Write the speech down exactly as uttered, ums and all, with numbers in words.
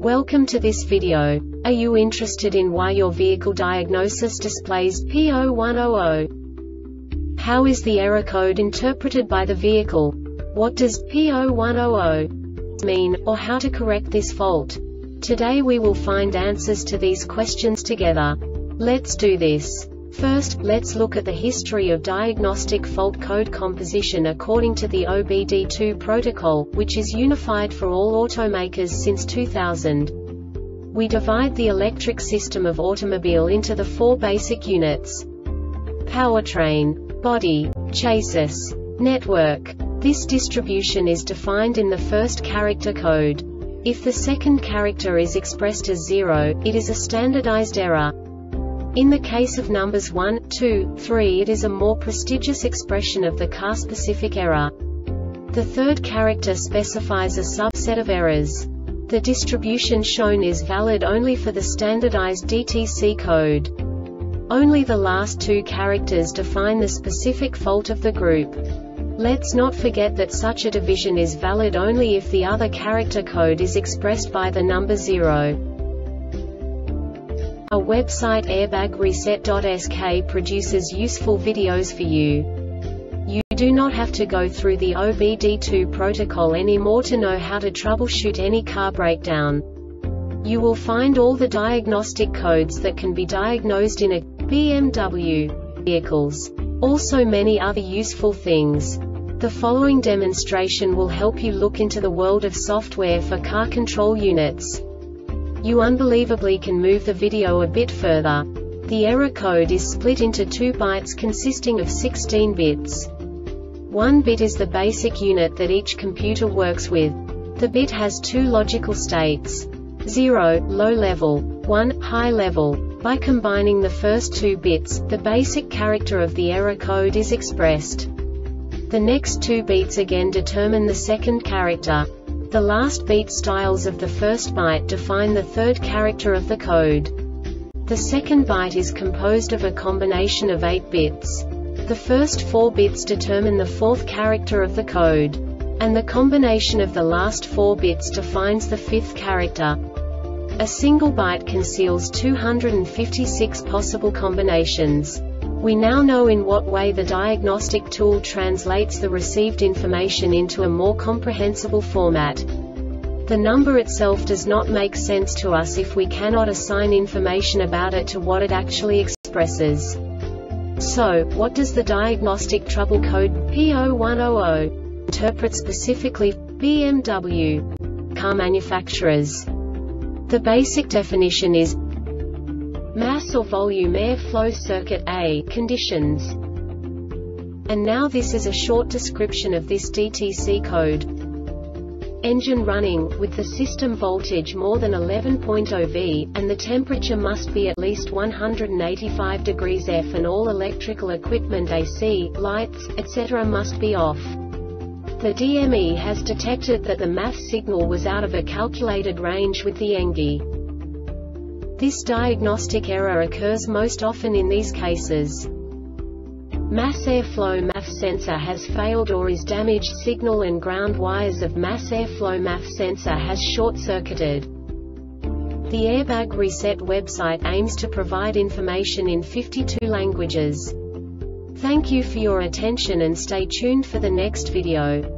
Welcome to this video. Are you interested in why your vehicle diagnosis displays P zero one zero zero? How is the error code interpreted by the vehicle? What does P zero one zero zero mean, or how to correct this fault? Today we will find answers to these questions together. Let's do this. First, let's look at the history of diagnostic fault code composition according to the O B D two protocol, which is unified for all automakers since two thousand. We divide the electric system of automobile into the four basic units: powertrain, body, chassis, network. This distribution is defined in the first character code. If the second character is expressed as zero, it is a standardized error. In the case of numbers one, two, three, it is a more prestigious expression of the car-specific error. The third character specifies a subset of errors. The distribution shown is valid only for the standardized D T C code. Only the last two characters define the specific fault of the group. Let's not forget that such a division is valid only if the other character code is expressed by the number zero. Our website airbag reset dot S K produces useful videos for you. You do not have to go through the O B D two protocol anymore to know how to troubleshoot any car breakdown. You will find all the diagnostic codes that can be diagnosed in a B M W vehicles. Also many other useful things. The following demonstration will help you look into the world of software for car control units. You unbelievably can move the video a bit further. The error code is split into two bytes consisting of sixteen bits. One bit is the basic unit that each computer works with. The bit has two logical states: zero, low level, one, high level. By combining the first two bits, the basic character of the error code is expressed. The next two bits again determine the second character. The last beat styles of the first byte define the third character of the code. The second byte is composed of a combination of eight bits. The first four bits determine the fourth character of the code. And the combination of the last four bits defines the fifth character. A single byte conceals two hundred fifty-six possible combinations. We now know in what way the diagnostic tool translates the received information into a more comprehensible format. The number itself does not make sense to us if we cannot assign information about it to what it actually expresses. So, what does the diagnostic trouble code P zero one zero zero interpret specifically for B M W car manufacturers? The basic definition is mass or volume airflow circuit A conditions. And now this is a short description of this D T C code. Engine running, with the system voltage more than eleven point zero volts, and the temperature must be at least one hundred eighty-five degrees F, and all electrical equipment A C, lights, et cetera must be off. The D M E has detected that the M A F signal was out of a calculated range with the E N G I. This diagnostic error occurs most often in these cases: mass airflow M A F sensor has failed or is damaged, signal and ground wires of mass airflow M A F sensor has short-circuited. The Airbag Reset website aims to provide information in fifty-two languages. Thank you for your attention and stay tuned for the next video.